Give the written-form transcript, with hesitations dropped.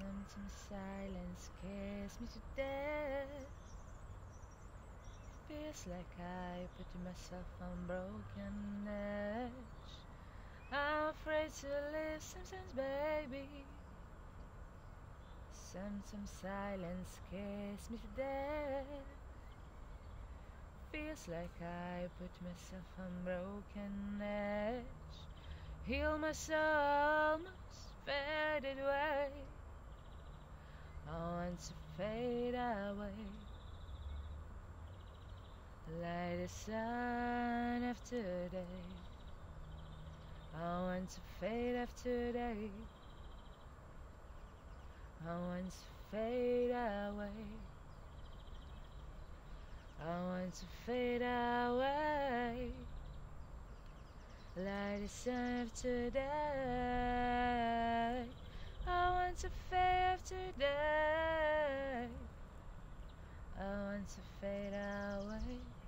Sometimes silence scares me to death. Feels like I put myself on broken edge. I'm afraid to live sometimes, baby. Sometimes silence scares me to death. Feels like I put myself on broken edge. Heal my soul, almost faded away. I want to fade away, like the sun after day. I want to fade after day. I want to fade away. I want to fade away, like the sun after day. I want to fade after day. I want to fade away.